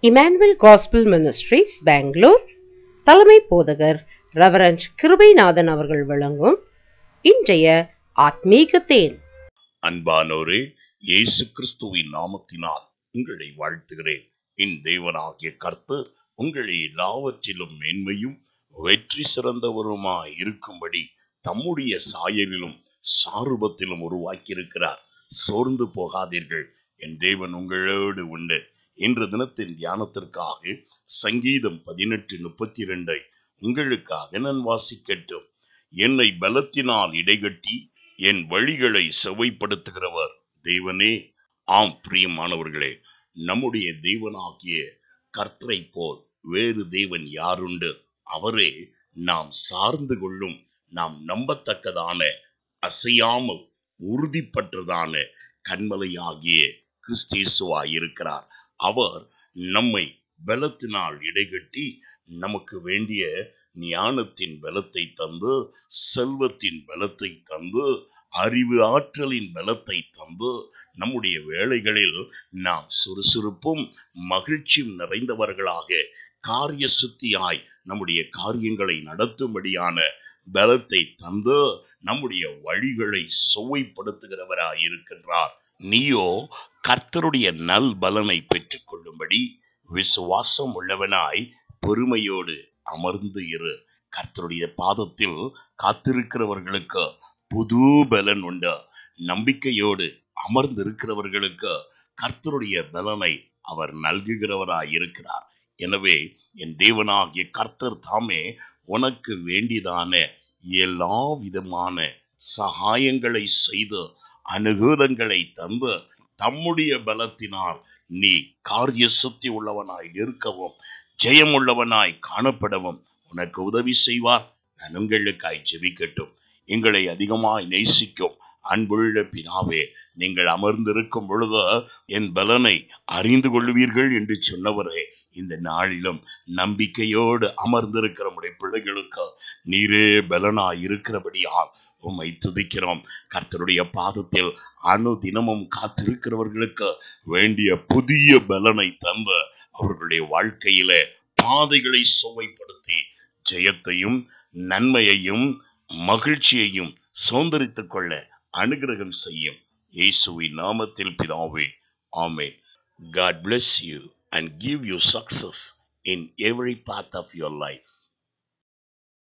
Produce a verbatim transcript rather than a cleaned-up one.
Emmanuel gospel ministries Bangalore தலைமை போதகர் reverend Kirubanathan அவர்கள் வழங்கும் இன்றைய ஆத்மீக தேன். அன்பானோரே, இயேசு கிறிஸ்துவின் நாமத்தினால் உங்களை வாழ்த்துகிறேன். என் தேவனாகிய கர்த்தர் உங்களை எல்லாவற்றிலும் மேன்மையும் வெற்றி சிறந்தவருமாய் இருக்கும்படி தம்முடைய சாயலிலும் சாரூபத்திலும் உருவாக்கியிருக்கிறார். சோர்ந்து போகாதீர்கள், என் தேவன் உங்களோடு உண்டு. இன்று தினத்தின் தியானத்திற்காக சங்கீதம் பதினெட்டு முப்பத்தி இரண்டை உங்களுக்காக நான் வாசிக்கட்டும். என்னை பலத்தினால் இடைகட்டி என் வழிகளை செவ்வைப்படுத்துகிறவர் தேவனே. ஆம் பிரியமானவர்களே, நம்முடைய தேவனாகிய கர்த்தரை போல் வேறு தேவன் யாருண்டு? அவரே நாம் சார்ந்து கொள்ளும், நாம் நம்பத்தக்கதான, அசையாமல் உறுதிப்பற்றதான கன்மலையாகிய கிறிஸ்தேசுவாயிருக்கிறார். அவர் நம்மை பலத்தினால் இடைகட்டி நமக்கு வேண்டிய ஞானத்தின் பலத்தை தந்து, செல்வத்தின் பலத்தை தந்து, அறிவு ஆற்றலின் பலத்தை தந்து, நம்முடைய வேலைகளில் நாம் சுறுசுறுப்பும் மகிழ்ச்சியும் நிறைந்தவர்களாக காரிய சுத்தியாய் நம்முடைய காரியங்களை நடத்தும்படியான பலத்தை தந்து நம்முடைய வழிகளை சுவைப்படுத்துகிறவராய் இருக்கின்றார். நீயோ கர்த்தருடைய நல் பலனை பெற்றுக் கொள்ளும்படி விசுவாசம் உள்ளவனாய் பொறுமையோடு அமர்ந்து இரு. கர்த்தருடைய பாதத்தில் காத்திருக்கிறவர்களுக்கு புது பலன் உண்டு. நம்பிக்கையோடு அமர்ந்திருக்கிறவர்களுக்கு கர்த்தருடைய பலனை அவர் நல்குகிறவராய் இருக்கிறார். எனவே என் தேவனாகிய கர்த்தர் தாமே உனக்கு வேண்டியதான எல்லா விதமான சகாயங்களை செய்து அனுகூலங்களை தந்து தம்முடைய பலத்தினால் நீ காரிய சுத்தி உள்ளவனாய் இருக்கவும் ஜெயம் உள்ளவனாய் காணப்படவும் உனக்கு உதவி செய்வார். நான் உங்களுக்காய் ஜெபிக்கட்டும். எங்களை அதிகமாய் நேசிக்கும் அன்புள்ள பிதாவே, நீங்கள் அமர்ந்திருக்கும் பொழுது என் பலனை அறிந்து கொள்வீர்கள் என்று சொன்னவரே, இந்த நாளிலும் நம்பிக்கையோடு அமர்ந்திருக்கிற நம்முடைய பிள்ளைகளுக்கு நீரே பலனாய் இருக்கிறபடியால் உம்மை துதிக்கிறோம். கர்த்தருடைய பாதத்தில் அணு தினமும் காத்திருக்கிறவர்களுக்கு வேண்டிய புதிய பலனை தந்து அவர்களுடைய வாழ்க்கையில பாதைகளை சுவைப்படுத்தி ஜெயத்தையும் நன்மையையும் மகிழ்ச்சியையும் சுதந்தரித்துக் கொள்ள அனுகிரகம் செய்யும். இயேசுவின் நாமத்தில் பிதாவே, ஆமென். God bless you and give you success in every path of your life.